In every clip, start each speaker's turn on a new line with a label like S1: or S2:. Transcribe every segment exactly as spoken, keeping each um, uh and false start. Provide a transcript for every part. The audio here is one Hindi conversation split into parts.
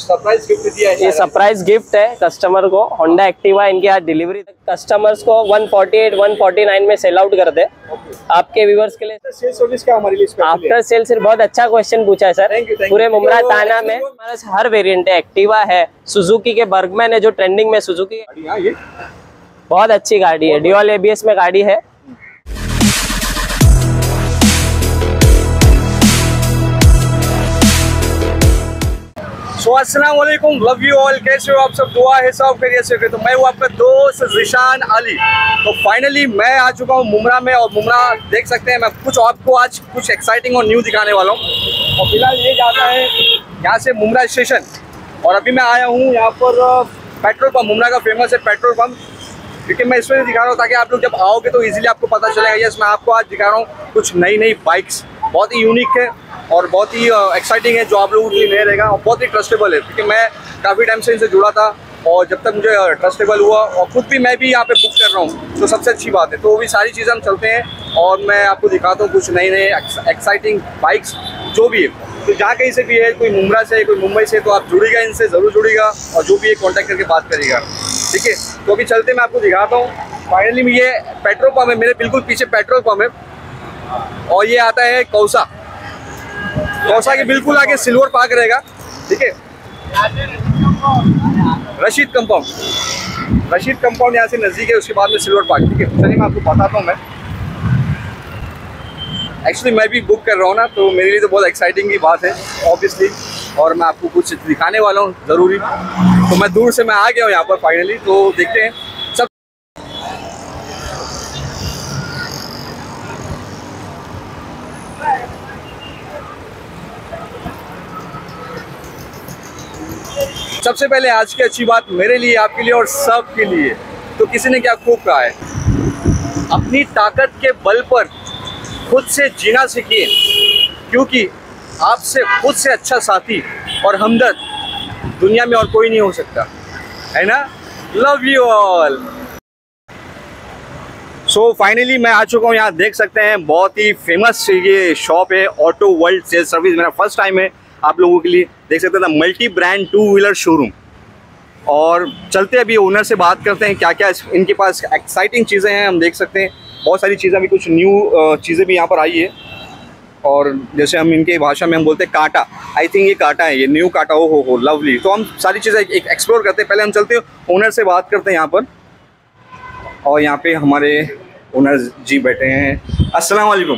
S1: सरप्राइज गिफ्ट दिया है।
S2: ये सरप्राइज गिफ्ट है कस्टमर को। होंडा एक्टिवा इनके आज डिलीवरी कस्टमर्स को one forty eight, one forty nine में सेल आउट कर दे। आपके व्यूवर्स के लिए
S1: सेल सर्विस क्या हमारे लिए स्पेशल है?
S2: आफ्टर सेल सिर्फ बहुत अच्छा क्वेश्चन पूछा है सर।
S1: Thank you, thank
S2: पूरे
S1: you.
S2: मुमरा
S1: तो
S2: थाना में हमारे पास हर वेरिएंट है। एक्टिवा है, सुजुकी के बर्गमैन है जो ट्रेंडिंग में, सुजुकी
S1: हाँ, ये
S2: बहुत अच्छी गाड़ी है, ड्यूल एबीएस में गाड़ी है।
S1: सो अस्सलाम वालेकुम, लव यू ऑल। कैसे हो आप सब? दुआ है सब खैरियत से। तो मैं हूँ आपका दोस्त ज़ीशान अली। तो फाइनली मैं आ चुका हूँ मुमरा में, और मुमरा देख सकते हैं। मैं कुछ आपको आज कुछ एक्साइटिंग और न्यू दिखाने वाला हूँ। और फिलहाल ये जाता है यहाँ से मुमरा स्टेशन, और अभी मैं आया हूँ यहाँ पर पेट्रोल पंप। मुमरा का फेमस है पेट्रोल पंप, क्योंकि मैं इसमें दिखा रहा हूँ ताकि आप लोग जब आओगे तो इजीली आपको पता चलेगा। यस, मैं आपको आज दिखा रहा हूँ कुछ नई नई बाइक्स, बहुत ही यूनिक है और बहुत ही एक्साइटिंग है, जो आप लोगों के लिए नया रहेगा और बहुत ही ट्रस्टेबल है। क्योंकि मैं काफ़ी टाइम से इनसे जुड़ा था, और जब तक मुझे ट्रस्टेबल हुआ, और खुद भी मैं भी यहाँ पे बुक कर रहा हूँ, तो सबसे अच्छी बात है। तो वो भी सारी चीज़ें हम चलते हैं और मैं आपको दिखाता हूँ कुछ नए नए एक्साइटिंग बाइक्स जो भी है। तो जहाँ कहीं से भी है, कोई मुमरा से, कोई मुंबई से, तो आप जुड़ेगा, इनसे ज़रूर जुड़ेगा, और जो भी है कॉन्टैक्ट करके बात करेगा, ठीक है। तो अभी चलते मैं आपको दिखाता हूँ। फाइनली ये पेट्रोल पंप है, मेरे बिल्कुल पीछे पेट्रोल पंप है, और ये आता है कौसा। कौसा के बिल्कुल आगे सिल्वर पार्क रहेगा, ठीक है। रशीद कंपाउंड, रशीद कंपाउंड यहाँ से नज़दीक है, उसके बाद में सिल्वर पार्क, ठीक है। चलिए मैं आपको बताता हूँ। मैं एक्चुअली मैं भी बुक कर रहा हूँ ना, तो मेरे लिए तो बहुत एक्साइटिंग की बात है ऑब्वियसली, और मैं आपको कुछ दिखाने वाला हूँ ज़रूरी। तो मैं दूर से मैं आ गया हूँ यहाँ पर फाइनली, तो देखते हैं सब। सबसे पहले आज की अच्छी बात मेरे लिए, आपके लिए और सब के लिए, तो किसी ने क्या खूब कहा है, अपनी ताकत के बल पर खुद से जीना सीखिए, क्योंकि आपसे खुद से अच्छा साथी और हमदर्द दुनिया में और कोई नहीं हो सकता, है ना। Love you all. So finally मैं आ चुका हूँ यहाँ, देख सकते हैं बहुत ही फेमस ये शॉप है, ऑटो वर्ल्ड सेल सर्विस। मेरा फर्स्ट टाइम है आप लोगों के लिए, देख सकते हैं multi brand two wheeler showroom. और चलते अभी ओनर से बात करते हैं क्या क्या इनके पास एक्साइटिंग चीज़ें हैं। हम देख सकते हैं बहुत सारी चीज़ें, अभी कुछ न्यू चीज़ें भी यहाँ पर आई है, और जैसे हम इनके भाषा में हम बोलते हैं कांटा, आई थिंक ये कांटा है, ये न्यू कांटा। ओ हो हो लवली। तो हम सारी चीज़ें एक एक्सप्लोर करते हैं। पहले हम चलते हैं ओनर से बात करते हैं यहाँ पर, और यहाँ पे हमारे ओनर जी बैठे हैं। अस्सलाम वालेकुम।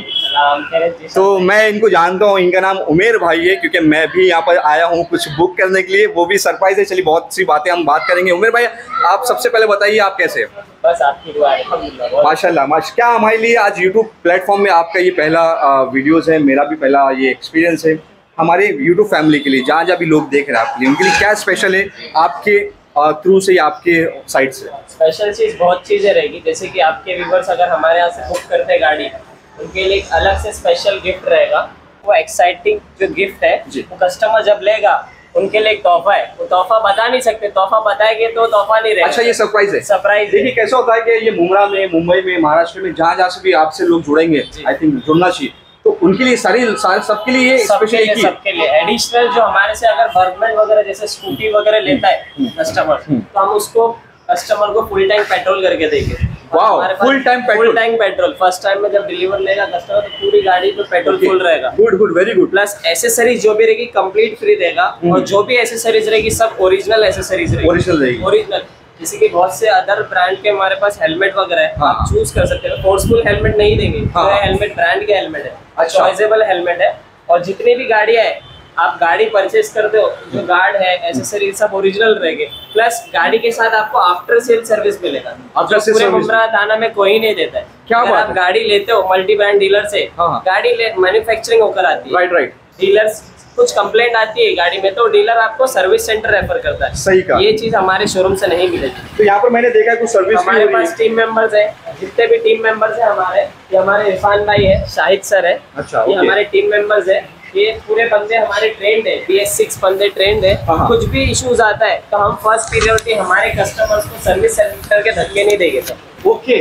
S1: तो मैं इनको जानता हूँ, इनका नाम उमेर भाई है, क्योंकि मैं भी यहाँ पर आया हूँ कुछ बुक करने के लिए, वो भी सरप्राइज है। चलिए बहुत सी बातें हम बात करेंगे। उमेर भाई, आप सबसे पहले बताइए आप कैसे हैं?
S2: बस आपकी दुआ है, अल्हम्दुलिल्लाह।
S1: माशाल्लाह माशा। क्या हमारे लिए आज यूट्यूब प्लेटफॉर्म में आपका ये पहला वीडियोज़ है, मेरा भी पहला ये एक्सपीरियंस है। हमारे यूट्यूब फैमिली के लिए, जहाँ जहाँ भी लोग देख रहे हैं आपके लिए, उनके लिए क्या स्पेशल है आपके थ्रू से, आपके साइड से?
S2: स्पेशल चीज़ बहुत चीज़ें रहेगी, जैसे कि आपके व्यूवर्स अगर हमारे यहाँ से बुक करते हैं गाड़ी, उनके लिए एक अलग से स्पेशल गिफ्ट रहेगा। वो एक्साइटिंग जो गिफ्ट है, वो कस्टमर जब लेगा उनके लिए एक तोहफा है। वो तोहफा बता नहीं सकते, तोहफा बताएंगे तो तोहफा नहीं रहेगा।
S1: अच्छा, ये सरप्राइज है।
S2: सरप्राइज।
S1: देखिए कैसा होता है कि ये मुमरा में, मुंबई में, महाराष्ट्र में, जहाँ जहाँ से भी आपसे लोग जुड़ेंगे, आई थिंक जुड़ना चाहिए, तो उनके लिए सारी सबके लिए
S2: सबके लिए सबके लिए एडिशनल जो हमारे से अगर बर्गमैन वगैरह जैसे स्कूटी वगैरह लेता है कस्टमर, तो हम उसको कस्टमर को फुल टैंक पेट्रोल करके देंगे।
S1: Full time petrol,
S2: full tank petrol first time में जब डिलीवर लेगा कस्टमर, तो पूरी गाड़ी पे पेट्रोल फुल रहेगा।
S1: Good good, very good.
S2: Plus accessories जो भी रहेगी कंप्लीट फ्री रहेगा, और जो भी एसेसरीज रहेगी सब ओरिजिनल एसेसरीज रहेगी।
S1: ओरिजिनल रहेगी।
S2: ओरिजिनल, जैसे कि बहुत से अदर ब्रांड के हमारे पास हेलमेट वगैरह है, आप चूज कर सकते हैं। फोर्सफुल हेलमेट नहीं देंगे, हेलमेट ब्रांड के हेलमेट है, चॉइसेबल हेलमेट है। और जितनी भी गाड़ियां है, आप गाड़ी परचेज करते हो, जो गार्ड है, एसेसरीज सब ओरिजिनल रहेंगे। प्लस गाड़ी के साथ आपको आफ्टर सेल सर्विस मिलेगा, जो पूरे मुमरा थाना में कोई नहीं देता है।
S1: क्या
S2: अगर आप गाड़ी लेते हो मल्टी ब्रांड डीलर से, गाड़ी मैन्युफैक्चरिंग होकर आती है,
S1: राइट राइट,
S2: डीलर्स कुछ कंप्लेंट आती है गाड़ी में, तो डीलर आपको सर्विस सेंटर रेफर करता है।
S1: सही कहा। ये
S2: चीज हमारे शोरूम से नहीं मिलेगी।
S1: तो यहाँ पर मैंने देखा कुछ सर्विस
S2: हमारे पास टीम मेंबर्स है, जितने भी टीम मेंबर्स है हमारे, ये हमारे इरफान भाई है, शाहिद सर है,
S1: अच्छा,
S2: ये हमारे टीम मेंबर्स है। ये पूरे बंदे हमारे ट्रेंड है, बी एस सिक्स बंदे ट्रेंड है। कुछ भी इश्यूज आता है तो हम फर्स्ट पीरियड हमारे कस्टमर्स को सर्विस सेंटर के धक्के नहीं देंगे सर।
S1: ओके,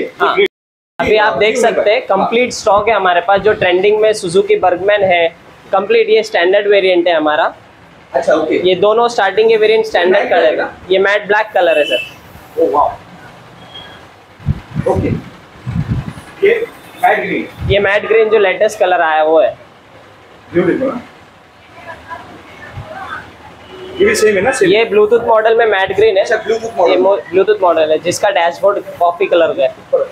S2: अभी आप देख सकते हैं कंप्लीट स्टॉक है हमारे पास। जो ट्रेंडिंग में सुजुकी बर्गमैन है, कंप्लीट ये स्टैंडर्ड वेरिएंट है हमारा।
S1: अच्छा ओके।
S2: ये दोनों स्टार्टिंग के वेरिएंट स्टैंडर्ड कलर है। ये मैट ब्लैक कलर है सर।
S1: Oh wow, okay. ये मैट ग्रीन,
S2: ये मैट ग्रीन जो लेटेस्ट कलर आया वो है।
S1: ब्यूटीफुल। ये भी सेम है ना? सेम।
S2: ये ब्लूटूथ मॉडल में मैट ग्रीन है।
S1: अच्छा ब्लूटूथ मॉडल।
S2: ये ब्लूटूथ मॉडल है जिसका डैशबोर्ड कॉफी कलर का है।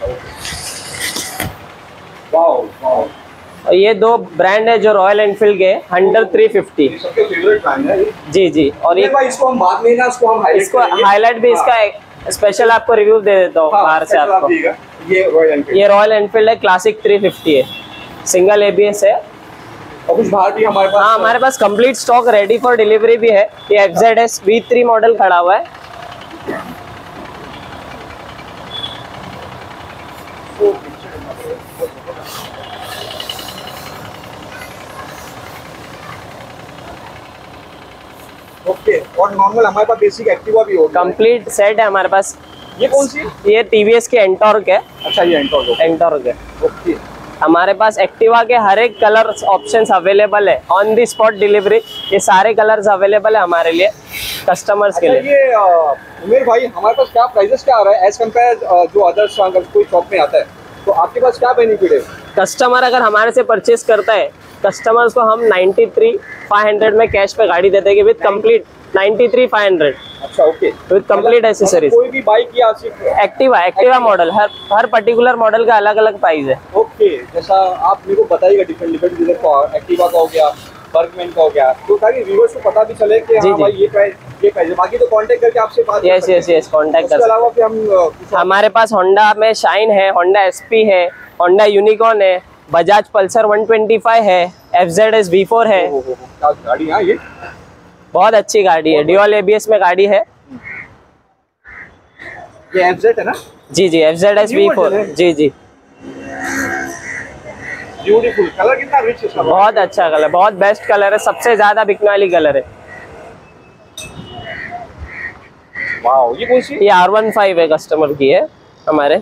S1: Wow wow.
S2: और ये दो ब्रांड है जो रॉयल एनफील्ड के हंटर थ्री फिफ्टी,
S1: सबके फेवरेट ब्रांड है ये।
S2: जी जी। और ये
S1: भाई इसको हम बाद में ना इसको हम हाईलाइट
S2: इसको हाईलाइट भी इसका स्पेशल आपको रिव्यू दे देता हूँ बाहर से आपको।
S1: ये रॉयल एनफील्ड,
S2: ये रॉयल एनफील्ड है, क्लासिक थ्री फिफ्टी है, सिंगल एबीएस है।
S1: और कुछ बाहर भी हमारे पास?
S2: हाँ, हमारे पास complete stock ready for delivery भी है। ये F Z S V three model खड़ा हुआ है।
S1: ओके। और नॉर्मल हमारे पास बेसिक एक्टिवा भी होगा।
S2: कंप्लीट सेट है हमारे पास।
S1: ये कौन सी?
S2: ये टीवीएस के एंटॉर्क है।
S1: अच्छा ये एंटॉर्क।
S2: एंटॉर्क है।
S1: ओके।
S2: हमारे पास एक्टिवा के हर एक कलर ऑप्शंस अवेलेबल है, ऑन दी स्पॉट डिलीवरी। ये सारे कलर्स अवेलेबल है हमारे लिए कस्टमर्स
S1: अच्छा,
S2: के लिए।
S1: ये उमेर भाई हमारे पास क्या प्राइसेस क्या आ रहा है एज कम्पेयर जो अदर्स अगर कोई शॉप में आता है तो आपके पास क्या बेनिफिट है?
S2: कस्टमर अगर हमारे से परचेज करता है, कस्टमर्स को हम नाइन्टी थ्री फाइव हंड्रेड में कैश पे गाड़ी दे देंगे with complete ninety three five hundred.
S1: अच्छा ओके।
S2: With complete accessories.
S1: कोई भी बाइक या सिर्फ
S2: एक्टिवा एक्टिवा मॉडल, हर हर पर्टिकुलर मॉडल का अलग अलग प्राइस है।
S1: ओके। जैसा आप मेरे को बताइएगा डिफरेंट डिफरेंट जैसे एक्टिवा का हो गया, बर्गमैन का हो गया, तो ताकि व्यूअर्स को पता भी चले कि हाँ भाई ये प्राइस ये प्राइस है। बाकी तो कांटेक्ट करके आपसे बात कर
S2: यस
S1: सकते हैं।
S2: यस यस कांटेक्ट कर
S1: उसके
S2: सकते
S1: अलावा फिर हम अ, कुछ
S2: हैं। हमारे पास होंडा में शाइन है, होंडा एसपी है, होंडा यूनिकॉर्न है, Bajaj Pulsar one twenty five है, एफजेडएस वी फोर है।
S1: ओ, ओ, ओ, क्या गाड़ी है ये?
S2: बहुत अच्छी गाड़ी है, ड्यूल एबीएस में गाड़ी है।
S1: ये एफजेड है ना?
S2: जी जी, एफजेडएस वी फोर। जी जी,
S1: ब्यूटीफुल। कलर कितना रिच है इसका?
S2: बहुत अच्छा कलर, बहुत बेस्ट कलर है, सबसे ज्यादा बिकने वाली कलर है।
S1: वाओ, ये कौन सी?
S2: ये आर वन फाइव है, कस्टमर की है हमारे।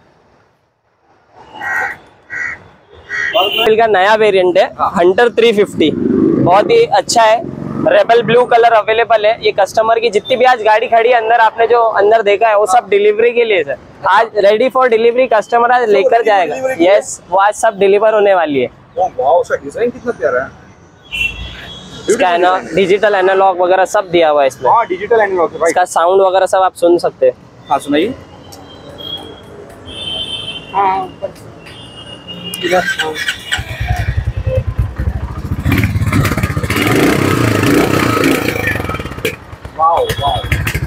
S2: का नया वेरिएंट है हंटर थ्री फिफ्टी, बहुत ही अच्छा है। रेबल ब्लू कलर अवेलेबल है। ये कस्टमर की जितनी भी आज गाड़ी खड़ी है अंदर, आपने जो अंदर देखा है वो सब डिलीवरी के लिए सर। आज रेडी फॉर डिलीवरी, कस्टमर आज लेकर जाएगा। यस, वो आज सब डिलीवर होने वाली है।
S1: ओह वाओ, उसका डिजाइन कितना प्यारा है।
S2: इसका एना डिजिटल एनालॉग वगैरह सब दिया हुआ है इसमें।
S1: हाँ, डिजिटल एनालॉग है भाई।
S2: इसका साउंड वगैरह सब आप सुन सकते हैं।
S1: हाँ सुनाइए। हाँ वाओ वाओ।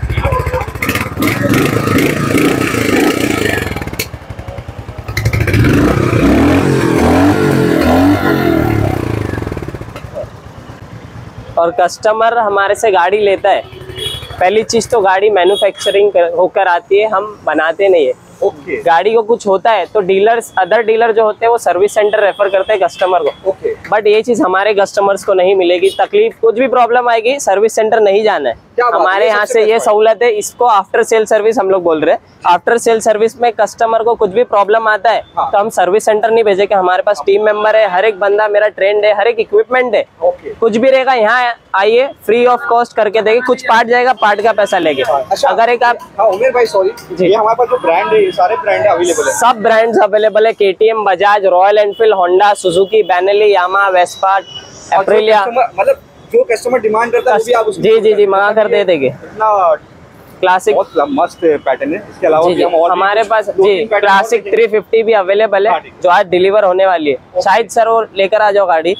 S2: और कस्टमर हमारे से गाड़ी लेता है, पहली चीज तो गाड़ी मैन्युफैक्चरिंग होकर आती है, हम बनाते नहीं है।
S1: ओके।
S2: गाड़ी को कुछ होता है तो डीलर्स, अदर डीलर जो होते हैं वो सर्विस सेंटर रेफर करते हैं कस्टमर को।
S1: ओके।
S2: बट ये चीज हमारे कस्टमर्स को नहीं मिलेगी। तकलीफ, कुछ भी प्रॉब्लम आएगी, सर्विस सेंटर नहीं जाना है। हमारे यहाँ से ये सहूलत है। इसको आफ्टर सेल सर्विस हम लोग बोल रहे हैं। आफ्टर सेल सर्विस में कस्टमर को कुछ भी प्रॉब्लम आता है
S1: हाँ।
S2: तो हम सर्विस सेंटर नहीं भेजेंगे। हमारे पास टीम मेंबर है, हर एक बंदा मेरा ट्रेंड है, हर एक इक्विपमेंट है।
S1: ओके।
S2: कुछ भी रहेगा यहाँ आइए, फ्री ऑफ कॉस्ट करके देंगे। कुछ पार्ट जाएगा, पार्ट का पैसा लेंगे।
S1: अच्छा,
S2: अगर एक आप
S1: हाँ उमेर भाई सॉरी, ये हमारे पास जो ब्रांड है, ये सारे ब्रांड अवेलेबल है?
S2: सब ब्रांड्स अवेलेबल है। KTM, Bajaj, Royal Enfield, Honda, Suzuki, Benelli, Yamaha, Vespa, Aprilia.
S1: मतलब जो कस्टमर डिमांड करता है वो भी आप उसको
S2: जी जी जी मंगा कर दे देंगे।
S1: इतना
S2: क्लासिक
S1: बहुत मस्त पैटर्न है। इसके अलावा
S2: जी जी,
S1: हम और भी
S2: हमारे
S1: कुछ
S2: पास
S1: दो
S2: जी
S1: तीन pattern
S2: क्लासिक
S1: और
S2: थ्री फिफ्टी भी अवेलेबल है,
S1: हाँ, ठीक है।
S2: जो आज डिलीवर होने वाली है। शायद सर वो लेकर आ जाओ गाड़ी।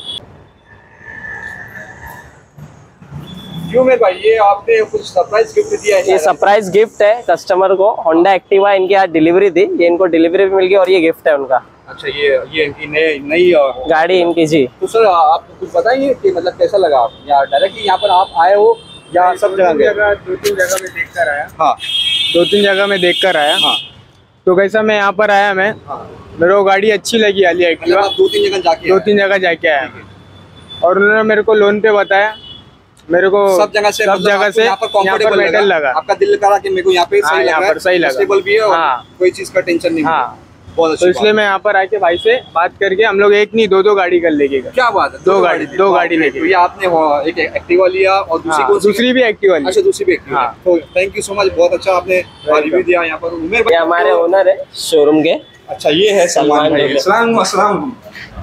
S1: क्यों मेरे भाई, ये आपने कुछ सरप्राइज गिफ्ट दिया है?
S2: ये सरप्राइज गिफ्ट है कस्टमर को। होंडा एक्टिवा इनकी आज डिलीवरी थी, ये इनको डिलीवरी भी मिल गई और ये गिफ्ट है उनका।
S1: अच्छा, ये ये इनकी नई नई
S2: गाड़ी इनकी जी।
S1: तो सर आप कुछ बताइए कि मतलब कैसा लगा आप या डायरेक्टली यहाँ पर आप आए हो या सब जगह गए?
S3: दो तीन जगह में देख कर आया।
S1: हाँ
S3: दो तीन जगह में देख कर आया।
S1: हाँ
S3: तो कैसा मैं यहाँ पर आया, मैं
S1: हाँ।
S3: मेरे को गाड़ी अच्छी लगी आलिया
S1: मतलब
S3: एक्टिवा।
S1: आप दो तीन जगह जाके
S3: दो
S1: आए?
S3: तीन जगह जाके आया और उन्होंने मेरे को लोन पे बताया। मेरे को
S1: सब जगह से
S3: सब
S1: मतलब
S3: जगह
S1: आपको
S3: से
S1: यहाँ पर
S3: यहाँ पर
S1: comfortable
S3: बेटर लगा।
S1: आपका दिल करा कि मेरे को यहाँ पे
S3: हाँ,
S1: सही लग
S3: यहाँ
S1: रहा है,
S3: पर सही लगा।
S1: comfortable भी है और
S3: हाँ।
S1: कोई चीज का टेंशन नहीं है।
S3: हाँ, तो इसलिए मैं यहाँ पर आके भाई से बात करके हम लोग एक नहीं दो दो गाड़ी कर लेंगे।
S1: क्या बात है,
S3: दो गाड़ी दो गाड़ी लेके।
S1: तो ये आपने एक एक्टिवा लिया और दूसरी को
S3: दूसरी भी एक्टिवा ली।
S1: अच्छा, दूसरी भी एक्टिवा। तो थैंक यू सो मच, बहुत अच्छा आपने रिव्यू दिया यहाँ पर। उमेर भाई
S2: हमारे ओनर है शोरूम के।
S1: अच्छा, ये है सलमान भाई। अस्सलाम अस्सलाम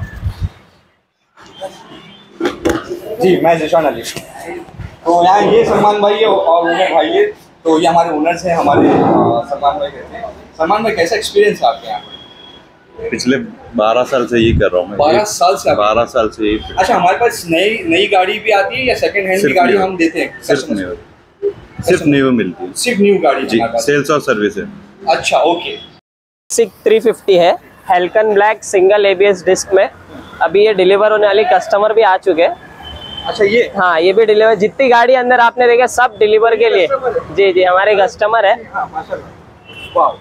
S1: जी, मैं जिशान अली। तो यहाँ ये सलमान भाई है और उमेर भाई है, तो ये हमारे ओनर्स हैं, हमारे सलमान भाई कहते हैं। सलमान भाई, कैसा एक्सपीरियंस है आपके यहाँ?
S4: पिछले बारह साल से यही कर रहा हूँ मैं।
S1: बारह साल से?
S4: बारह साल से यही।
S1: अच्छा, हमारे पास नई नई गाड़ी भी आती है या सेकंड हैंड की गाड़ी हम देते हैं?
S4: सिर्फ न्यू, सिर्फ न्यू मिलती है।
S1: सिर्फ न्यू गाड़ी
S4: जी, सेल्स और सर्विस है।
S1: अच्छा, ओके।
S2: सिक्स थ्री फिफ्टी है, Halcyon black single ABS disc में। अभी ये डिलीवर होने वाली, कस्टमर भी आ चुके हैं।
S1: अच्छा, ये
S2: हाँ, ये भी डिलीवर, जितनी गाड़ी अंदर आपने देखा सब डिलीवर के लिए। जी जी, हमारे कस्टमर है।
S1: वाह,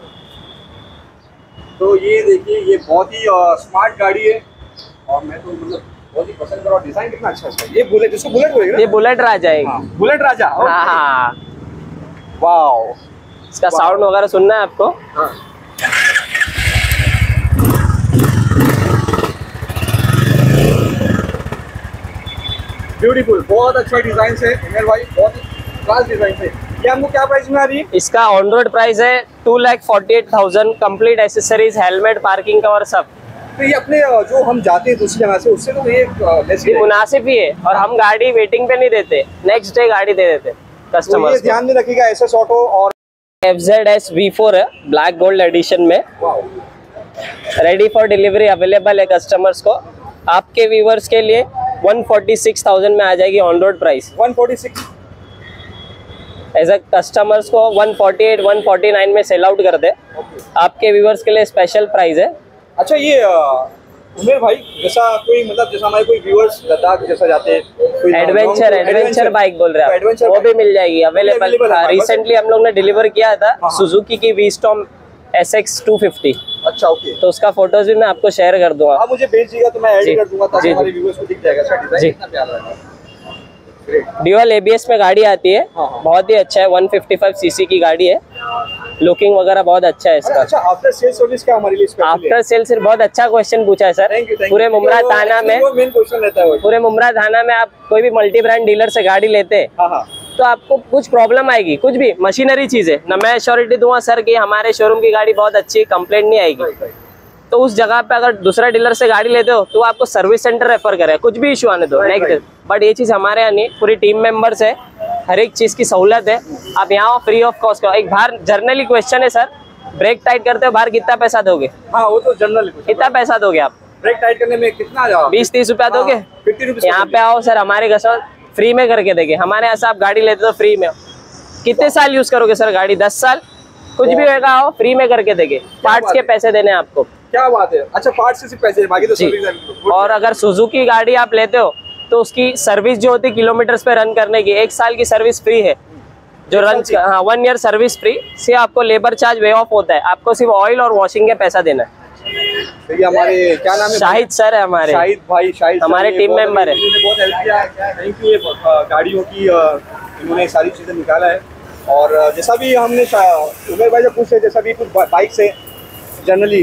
S1: तो ये देखिए, ये बहुत ही स्मार्ट गाड़ी है और मैं तो मतलब बहुत ही पसंद कर रहा हूँ। डिजाइन कितना अच्छा है। ये बुलेट, इसको बुलेट बोलेगा?
S2: ये बुलेट राजा है।
S1: हाँ, बुलेट राजा।
S2: हाँ हाँ,
S1: वाह,
S2: इसका साउंड वगैरह सुनना है आपको?
S1: हाँ। ब्यूटीफुल, बहुत अच्छा डिजाइन है उमेर भाई, बहुत ही क्लास डिजाइन है। ये हमको क्या प्राइस में आ रही है?
S2: इसका ऑन रोड प्राइस है two lakh forty eight thousand, complete accessories, helmet, parking cover सब।
S1: तो ये अपने जो हम जाते हैं दूसरी जगह से, उससे तो ये लेस ही
S2: मुनासिब ही है। और हम गाड़ी वेटिंग पे नहीं देते, नेक्स्ट डे गाड़ी दे देते कस्टमर।
S1: ये ध्यान में रखिएगा, एसएस ऑटो और
S2: F Z S V four है, ब्लैक गोल्ड एडिशन में, रेडी फॉर डिलीवरी, अवेलेबल है कस्टमर्स को। आपके व्यूवर्स के लिए वन फोर्टी सिक्स थाउजेंड में आ जाएगी on road price.
S1: One forty six
S2: as a customers को one forty eight, one forty nine में सेल आउट कर दे। आपके व्यूवर्स के लिए स्पेशल प्राइस है।
S1: अच्छा, ये उमेर भाई, जैसा कोई मतलब जैसा हमारे कोई व्यूअर्स लद्दाख जैसा जाते हैं,
S2: एडवेंचर एडवेंचर बाइक बोल रहे हैं आप, वो भी मिल जाएगी, अवेलेबल। रिसेंटली हम लोग ने डिलीवर किया था सुजुकी की V Strom S X two fifty.
S1: अच्छा, ओके।
S2: तो उसका फोटोज भी मैं आपको शेयर कर दूंगा।
S1: आप मुझे भेजिएगा तो मैं ऐड कर दूंगा ताकि हमारे व्यूअर्स को दिख जाएगा। अच्छा, डिजाइन कितना प्यारा है।
S2: ड्यूअल एबीएस में गाड़ी आती है, बहुत ही अच्छा है। वन फिफ्टी फाइव सीसी की गाड़ी है, लुकिंग वगैरह बहुत अच्छा है इसका।
S1: अच्छा, आफ्टर सेल सर्विस क्या हमारे लिए स्पेशल है?
S2: आफ्टर सेल सिर्फ बहुत अच्छा क्वेश्चन पूछा है सर। पूरे मुमरा थाना में,
S1: मेन क्वेश्चन रहता है
S2: पूरे मुमरा थाना में आप कोई भी मल्टी ब्रांड डीलर से गाड़ी लेते हैं तो आपको कुछ प्रॉब्लम आएगी, कुछ भी मशीनरी चीज है ना, मैं एश्योरिटी दूंगा सर कि हमारे शोरूम की गाड़ी बहुत अच्छी, कंप्लेंट नहीं आएगी। तो उस जगह पे अगर दूसरा डीलर से गाड़ी लेते हो तो आपको सर्विस सेंटर रेफर करे, कुछ भी इशू आने दो नेक्स्ट। बट ये चीज हमारे यहाँ नहीं, पूरी टीम मेंबर्स है, हर एक चीज की सहूलत है। आप यहाँ फ्री ऑफ कॉस्ट का। एक बाहर जर्नली क्वेश्चन है सर, ब्रेक टाइट करते हो बाहर कितना पैसा दोगे?
S1: हाँ, वो तो जनरल।
S2: कितना पैसा दोगे आप
S1: ब्रेक टाइट करने में? कितना? बीस
S2: तीस रुपया दोगे?
S1: Fifty rupees.
S2: यहाँ पे आओ सर, हमारे घर फ्री में करके देंगे। हमारे यहाँ से आप गाड़ी लेते हो फ्री में। कितने साल यूज करोगे सर गाड़ी? दस साल, कुछ भी होगा आओ फ्री में करके देंगे। पार्ट्स के पैसे देने आपको।
S1: क्या बात है। अच्छा, पार्ट्स से सिर्फ पैसे, बाकी तो सर्विस।
S2: और अगर सुजुकी गाड़ी आप लेते हो तो उसकी सर्विस जो होती है किलोमीटर्स पे रन करने की, एक साल की सर्विस फ्री है जो रन। हाँ, वन ईयर सर्विस फ्री से आपको लेबर चार्ज वे ऑफ होता है। आपको सिर्फ ऑयल और वॉशिंग का पैसा देना है।
S1: तो ये हमारे क्या नाम है?
S2: शाहिद सर है हमारे।
S1: शाहिद भाई, शाहिद
S2: हमारे टीम मेंबर है।
S1: इन्होंने बहुत हेल्प किया, थैंक यू। ये गाड़ियों की इन्होंने सारी चीजें निकाला है। और जैसा भी हमने उमेर भाई से पूछे, जैसा भी कुछ बाइक्स है जनरली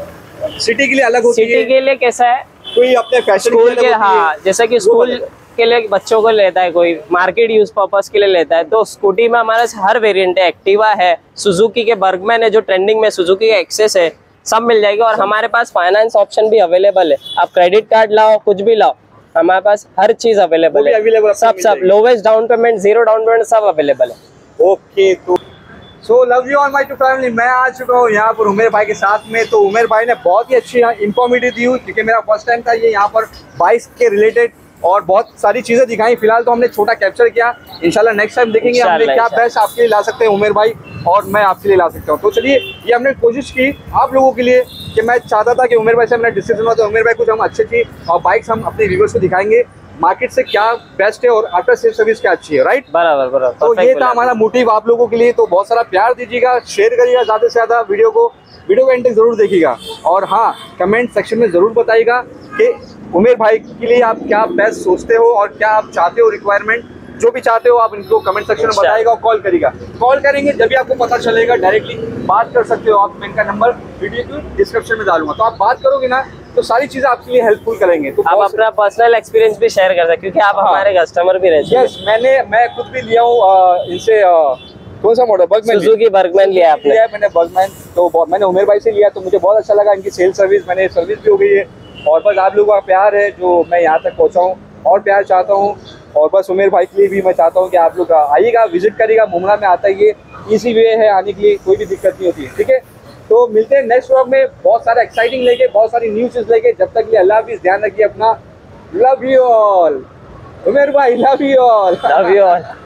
S1: सिटी के लिए अलग होती है।
S2: सिटी के लिए कैसा है,
S1: कोई अपने फैशन
S2: स्कूल के, हाँ जैसे कि स्कूल के लिए बच्चों को लेता है, कोई मार्केट यूज पर्पस के लिए लेता है। तो स्कूटी में हमारे हर वेरिएंट है, एक्टिवा है, सुजुकी के बर्गमैन है जो ट्रेंडिंग में, सुजुकी का एक्सेस है, सब मिल जाएगा। और हमारे पास फाइनेंस ऑप्शन भी अवेलेबल है। आप क्रेडिट कार्ड लाओ, कुछ भी लाओ, हमारे पास हर चीज अवेलेबल है। सब सब lowest down payment, zero down payment सब अवेलेबल है।
S1: ओके, तो so love you all my to family. मैं आ चुका हूँ यहाँ पर उमेर भाई के साथ में। तो उमेर भाई ने बहुत ही अच्छी इन्फॉर्मेटिव दी हुई, क्योंकि मेरा फर्स्ट टाइम था ये यहाँ पर बाइक्स के रिलेटेड, और बहुत सारी चीज़ें दिखाई। फिलहाल तो हमने छोटा कैप्चर किया, इंशाल्लाह नेक्स्ट टाइम देखेंगे हमने क्या बेस्ट आपके लिए ला सकते हैं उमेर भाई, और मैं आपके लिए ला सकता हूँ। तो चलिए, ये हमने कोशिश की आप लोगों के लिए कि मैं चाहता था कि उमेर भाई से मेरा डिस्कशन हुआ तो उमेर भाई कुछ हम अच्छी अच्छी और बाइक्स हम अपने व्यूअर्स को दिखाएंगे, मार्केट से क्या बेस्ट है और आफ्टर सेल सर्विस क्या अच्छी है। राइट,
S2: बराबर बराबर।
S1: तो ये था हमारा मोटिव आप लोगों के लिए। तो बहुत सारा प्यार दीजिएगा, शेयर करिएगा ज़्यादा से ज़्यादा वीडियो को, वीडियो को एंड तक जरूर देखिएगा। और हाँ, कमेंट सेक्शन में ज़रूर बताइएगा कि उमेर भाई के लिए आप क्या बेस्ट सोचते हो और क्या आप चाहते हो रिक्वायरमेंट, जो भी चाहते हो आप इनको कमेंट सेक्शन में बताइएगा और कॉल करिएगा। कॉल करेंगे जब भी आपको पता चलेगा, डायरेक्टली बात कर सकते हो आप। मैं इनका नंबर वीडियो की डिस्क्रिप्शन में डालूंगा, तो आप बात करोगे ना तो सारी चीजें आपके लिए हेल्पफुल करेंगे। तो
S2: आप अपना पर्सनल एक्सपीरियंस भी शेयर कर सकते, क्योंकि आप
S1: हाँ।
S2: हमारे कस्टमर भी रहते हैं।
S1: यस, मैंने मैं खुद भी लिया हूँ इनसे, कौन सा मॉडल, बर्गमैन,
S2: सुजुकी बर्गमैन लिया आपने?
S1: लिया है मैंने बर्गमैन, तो बहुत मैंने उमेर भाई से लिया, तो मुझे बहुत अच्छा लगा। इनकी सेल सर्विस, मैंने सर्विस भी हो गई है, और बस आप लोगों का प्यार है जो मैं यहाँ तक पहुँचा हूँ, और प्यार चाहता हूँ। और बस उमेर भाई के लिए भी मैं चाहता हूँ कि आप लोग आइएगा, विजिट करिएगा। मुमरा में आता है, ये इजी वे है आने के लिए, कोई भी दिक्कत नहीं होती है। ठीक है, तो मिलते हैं नेक्स्ट व्लॉग में बहुत सारा एक्साइटिंग लेके, बहुत सारी न्यू चीज़ लेके। जब तक लिए अल्लाह हाफिज़, ध्यान रखिए अपना। Love you all. उमेर भाई, love you all.
S2: Love you all.